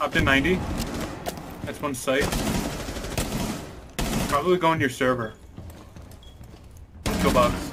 Up to 90. That's one site. Probably go on your server. Let's go, Bucks.